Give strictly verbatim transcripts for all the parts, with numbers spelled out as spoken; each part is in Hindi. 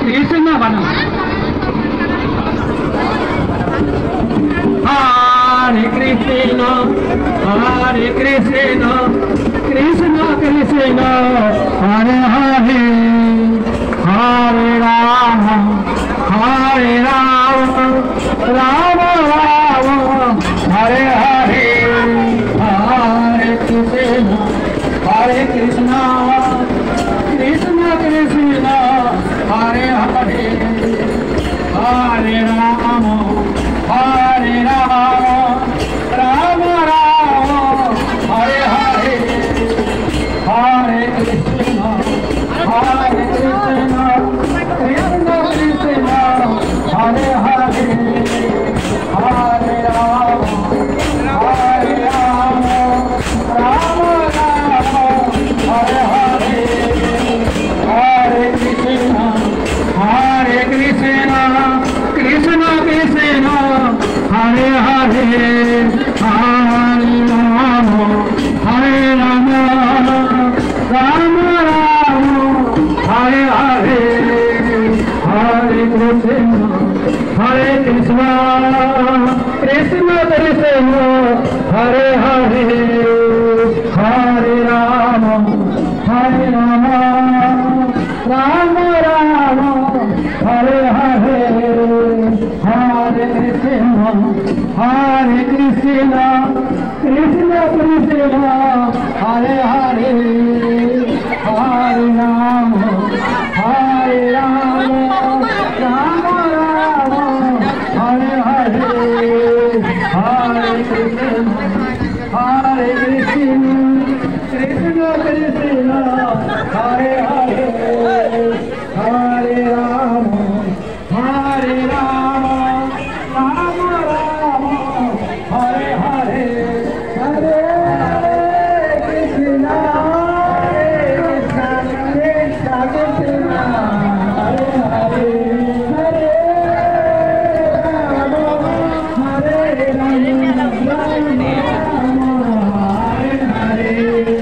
कृष्ण बन हरे कृष्ण हरे कृष्ण कृष्ण कृष्ण हरे हरे हरे राम हरे राम राम राम हरे हरे हरे कृष्ण हरे कृष्ण कृष्ण कृष्ण हरे हरे हरे राम हरे राम राम राम हरे हरे हरे कृष्ण हरे कृष्ण कृष्ण कृष्ण हरे हरे हरे राम हरे राम राम राम हरे हरे हरे कृष्ण हरे कृष्ण कृष्ण कृष्ण हरे हरे हरे राम हरे राम राम राम हरे हरे हरे कृष्ण हरे कृष्ण कृष्ण कृष्ण हरे हरे हरे राम हरे राम राम राम हरे हरे हरे कृष्ण हरे कृष्ण कृष्ण कृष्ण हरे हरे हरे राम हरे राम राम राम हरे हरे हरे कृष्ण हरे कृष्ण कृष्ण कृष्ण हरे हरे हरे राम हरे राम राम राम हरे हरे हरे कृष्ण हरे कृष्ण कृष्ण हरे हरे हरे राम हरे राम राम राम हरे हरे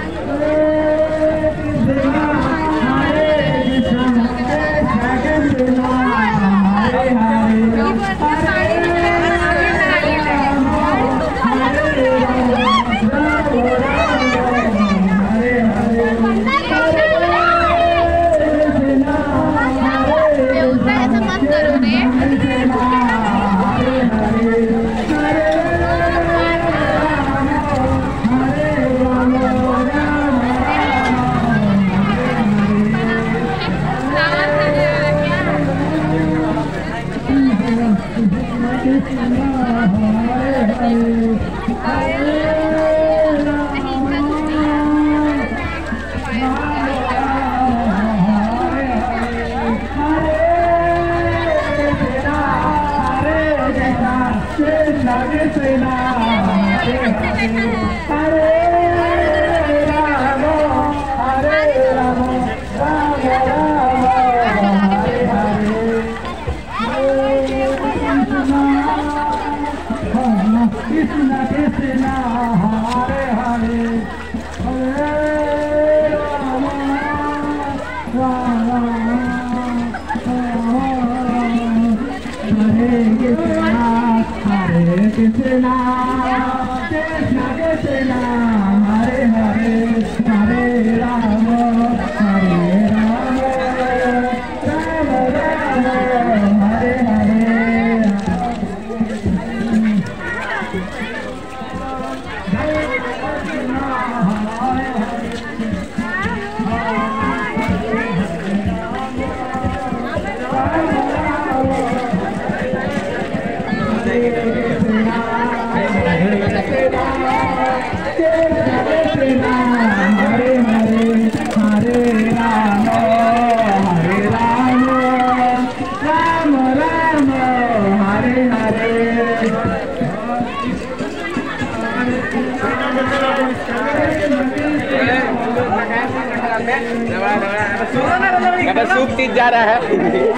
सूप तीज जा रहा है।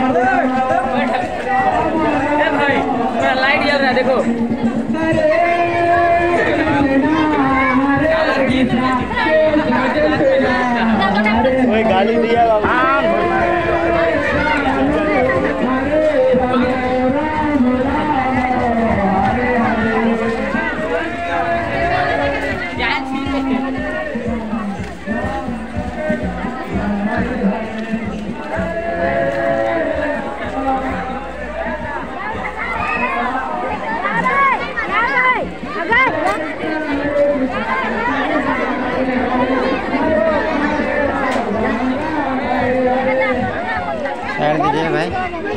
लाइट जल रहा है देखो। कोई गाली दिया साइड दीजिए भाई।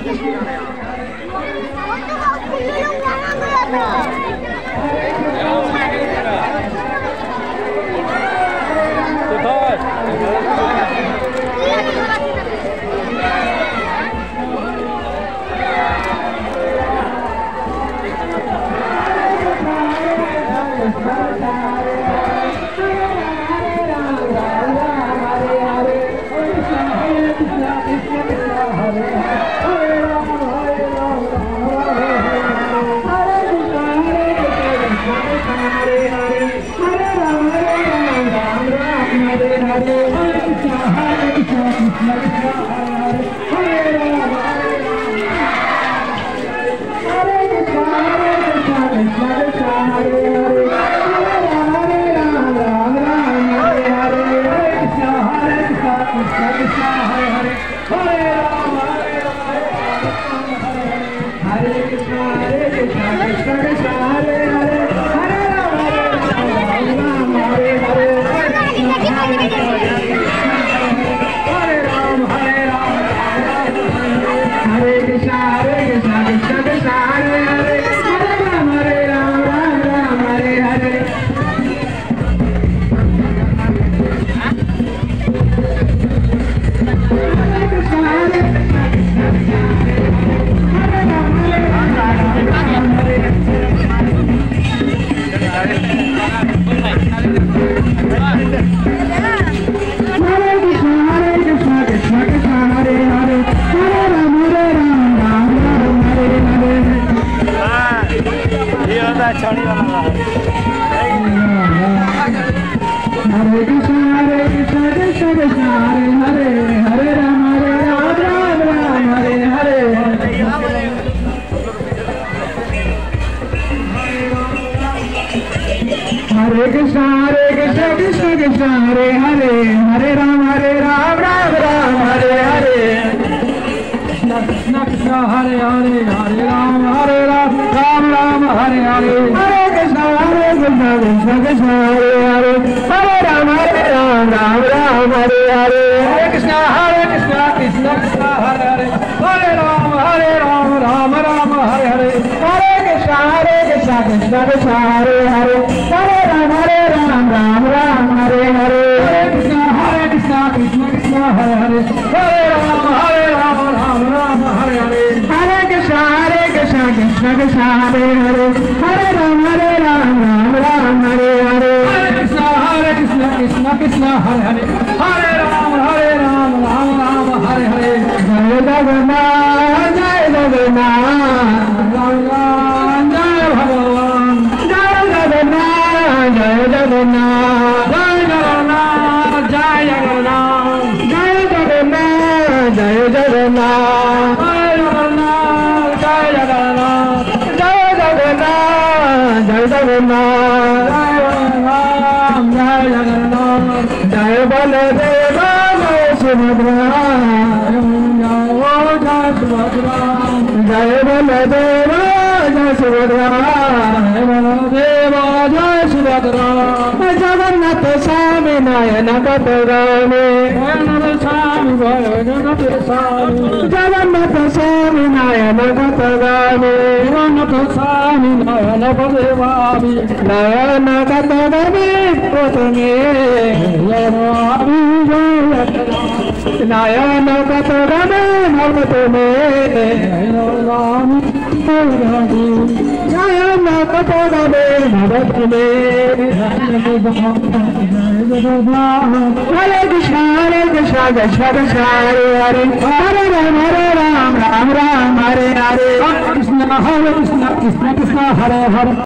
हरे कृष्णा हरे कृष्णा कृष्ण कृष्ण हरे हरे हरे राम हरे राम राम राम हरे हरे कृष्ण कृष्ण कृष्ण हरे हरे हरे राम हरे राम राम राम हरे हरे हरे कृष्णा हरे कृष्णा कृष्ण कृष्ण हरे हरे हरे राम हरे राम राम राम हरे हरे हरे कृष्णा हरे कृष्णा कृष्ण कृष्ण हरे हरे हरे राम हरे राम राम राम हरे हरे हरे कृष्णा हरे कृष्णा कृष्ण कृष्ण हरे हरे हरे राम हरे राम राम राम हरे हरे हरे कृष्णा हरे कृष्णा कृष्ण कृष्ण हरे हरे हरे राम हरे राम राम राम हरे हरे हरे कृष्णा हरे कृष्णा कृष्ण कृष्ण हरे हरे हरे राम हरे राम राम राम हरे हरे हरे कृष्णा हरे कृष्णा कृष्ण कृष्ण हरे हरे हरे राम हरे राम राम राम हरे हरे जय जगन्नाथ जय जगन्नाथ जय भगवान जय जगन्नाथ जय जगन्नाथ जय जगन्नाथ जय जगन्नाथ जय जगन्नाथ जय जगन्नाथ जय जगन्नाथ जय जगन्नाथ जय जगन्नाथ जय जगन्नाथ जय बलदेव जय सुभद्रा जय सुभद्रा जय बलदेव जय सुभद्रा जय बलदेव जय सुभद्रा जगन्नाथ स्वामी नयन कटगामी जगन्नाथ स्वामी जगन्नाथ स्वामी जगन्नाथ स्वामी नयन कटगामी जगन्नाथ स्वामी नयन पदेवामी नयन कटगामी प्रथमे नयन कटगामी नर्मते नयन कटगामी नर्मते हरे कृष्णा हरे कृष्णा कृष्ण कृष्ण हरे हरे हरे राम हरे राम राम राम हरे हरे कृष्ण हरे कृष्ण कृष्ण कृष्ण हरे हरे